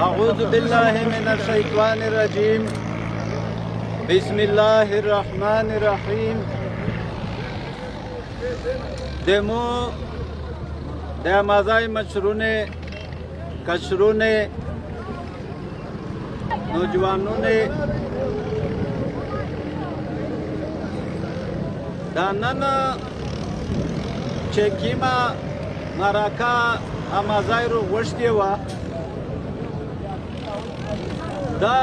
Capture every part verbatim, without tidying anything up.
अऊज़ु बिल्लाहि मिनश्शैतानिर्रजीम बिस्मिल्लाहिर्रहमानिर्रहीम। देमो दमाज़ाई मशरूने कशरूने नौजवानों ने दानन चेकीमा माराका अमाज़ायरो वश्तेवा दा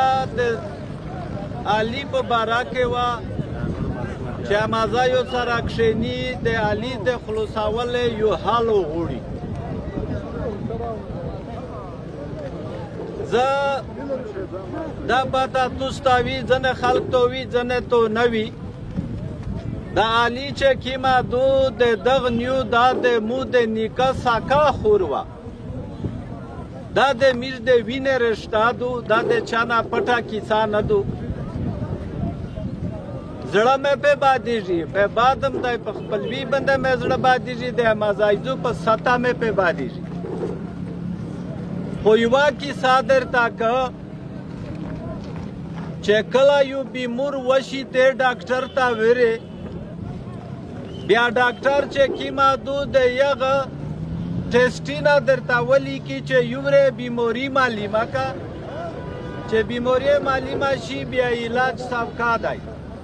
आली पे बाराके वा चे अमाज़ायो सराक्षेनी दे आली दे खलुसावले यू हालो गुड़ी ज दा पता तुस्तावी जने खल्क तोवी जने तो नवी दा आली चे कीमा दो दे दग न्यू दा दे मु दे निका साका खुरवा दा दे मीर दे वीने रिश्ता दो दा दे चाना पटा किसा न दो जड़ा में पे बादीजी पे बादम दाई पखपलवी बंदे में जड़ा बादीजी दे अमाज़ाइजू पर सता में पे बादीजी होयुवा की सादर ताक चेकला यू बीमुर वशी ते डॉक्टर ता वेरे बिया डॉक्टर चे कीमा दो दे यग टेस्टिना दरता वली की चे युवरे बीमोरी मालीमा का चे बीमोरी मालीमा शी बिया इलाज सबका दाई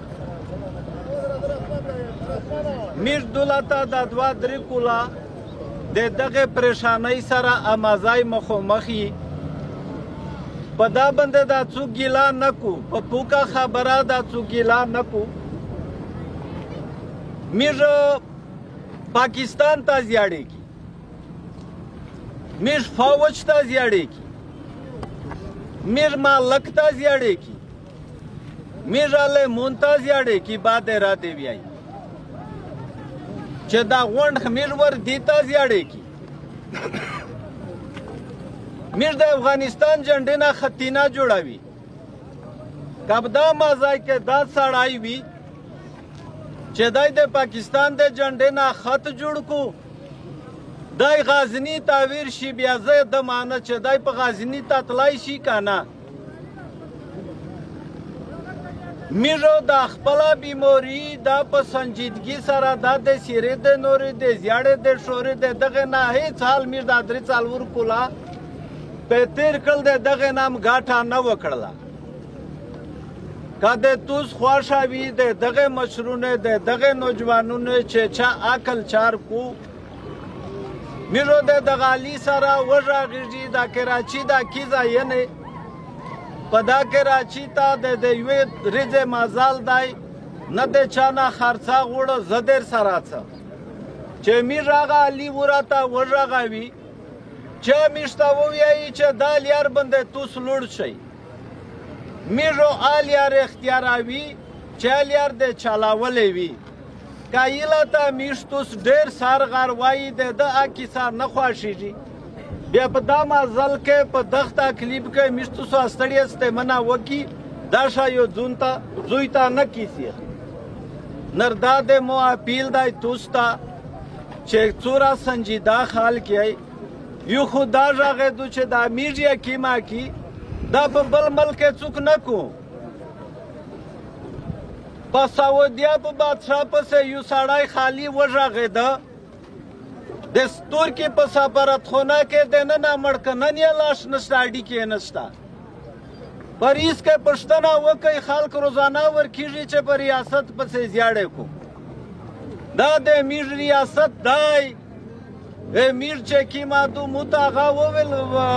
मीर दुलाता दादवा द्रिकुला दे दगे परेशानी सरा अमाज़ाई मखो मखी पदा बंदे दा चू गिला नकू पप्पू का खबरा दा चू गिला नकू मीर पाकिस्तान ता ज़ियाड़े की मीर फौज ता ज़ियाड़े की मीर मालक ता ज़ियाड़े की मीर आले मुंता ज़ियाड़े की बाद रा देवी आई चेदा वंड मीर वर दीता ज़ियाड़े की मीर दे अफगानिस्तान झंडे ना खतीना जोड़ावी कबदा माजाई के दाद सड़ाई भी चेदाई दे पाकिस्तान दे झंडे ना खत जुड़ को दाई गाजनी तावीर शी ब्याजे दमाना चेदाई पे गाजनी ततलाई शी काना मीरो दा खपला बीमारी दा प संजीदगी सारा दा दे सिरे दे नोरे दे ज़ियाड़े दे शोरे दे दगे ना हे साल मीर दा दरी साल वर कुला पे तेर कल दे दगे नाम गाठा न वकड़ला कदे तुस ख्वाशावी दे दगे मशरूने दे दगे नौजवानों ने चेचा आकल चार को मीरो दे दगाली सारा वजा गिरजी दा कराची दा कीजा यने पदा कराची ता दे दे वे रिजे माजाल दाई न दे चाना खर्चा गुड़ जदेर सराचा चे मीर रागा अली बुराता वजागावी चे मिश्ता वो यही चे दाल यार बंदे तुस लुड़ छई मीरो आल यार इख्तियार आवी चल यार दे चलावले वी काइला ता मिश तुस डेर सार गारवाई दे द आ किसा न ख्वाशी जी बे पदा माजल के प दख्ता क्लिप के मिश तुस अस्तड़ियस्ते मना वकी दाशा यो जुनता जुइता न कीसी नरदा दे मो अपील दाई तुस्ता चे चूरा संजीदा खाल के यू खुदा जागे दुचे दा मीडिया कीमा की दा बल मल के चुक न को पसावदिया प बादशाह प से यू साड़ाई खाली वो जागे दा दस्तूर की पसापरत होना के देना ना मड़क ननिया लाश नस्टाडी के नस्ता पर इसके पश्तना वो कई खाल को रोजाना वर खीजी चे पर रियासत प से ज़ियाड़े को दा दे मीर रियासत दाई ए मीर चे कीमा दू मुतागा वो वेल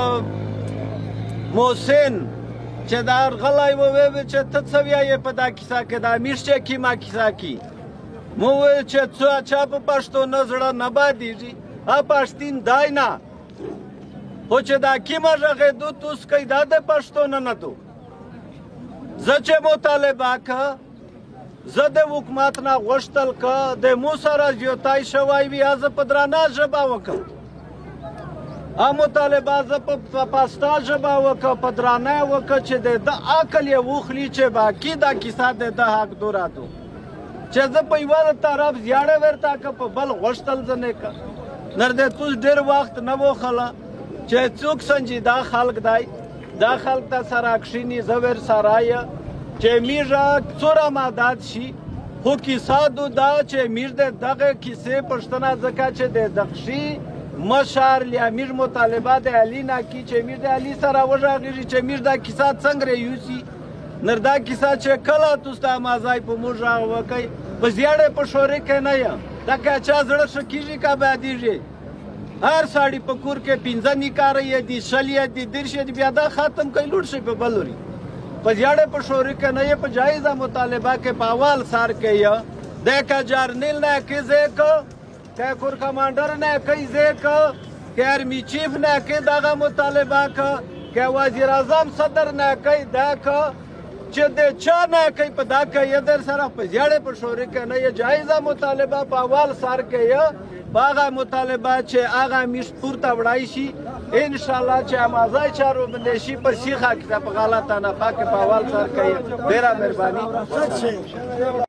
मोहसिन चेदार गलाई वो वे चे तत्सविया ये पता किसा के दा मीर चे कीमा किसा की मुवे चे चुआ चाप पश्तो नजड़ा नबा दीजी आ पश्तीन दाई ना हो चे दा कीमा रगे दू तुस कई दादे पश्तो न न दू जचे मुतालिबा का जदे हुकूमत ना गोश्तल का दे मुसारा ज्योताई शवाई भी आज पदराना जबा वकल आ मुतालिबा ज पास्ता जबा वक पदराना वक चे दे द अकल ये वखली चे बाकी दा किसा दे द हक दोरा दो चे ज पैवाल तरफ ज़ियाड़े वेरता का बल गोश्तल जने का नरदे तुझ डेर वक्त न वो खला चे चुक संजीदा खालक दाई دا خلک ته سره کښیني زه ورسره چې میږه څوره مادات شي خو کیسه دو دا چې میږ د دغه کیسې پوښتنه ځکه چې د دغشي مشر لیامیر مطالبه د علي نه کی چې میږ د علي سره وغږېږي چې میږ دا کیسه څنګه یوسي نر دا کیسه چې کله تاسو ته مازای په موږ غږ وکئ په زیاړې په شورې کې نه یم دا که چا زړه ښه کېږي که ابادېږي هر سړي په کور کې پنځه نکاره یې دي شل یې دي دېرش یې دي بیا دا ختم کوي لوټ شي په بل وري په زیاړې په شورې کې نه یې په جایزه مطالبه کې په اول سر کې یې د که جرنیل نه کې ځای که که کور کمانډر نه کې ځای که که ارمي چیف نه کې دغه مطالبه که که وزیر اعظم صدر نه کوي دا که چې د چا نه کوي په دا که یې در سره په زیاړې په شورې کې نه یې جایزه مطالبه په اول سر کې یې په هغه مطالبه چې هغه میش پورته وړای شي انشاءالله چې امازای چارو باندې شي په سیخه کې په غلطه نه پاکه په اول سر کې ډېره مهرباني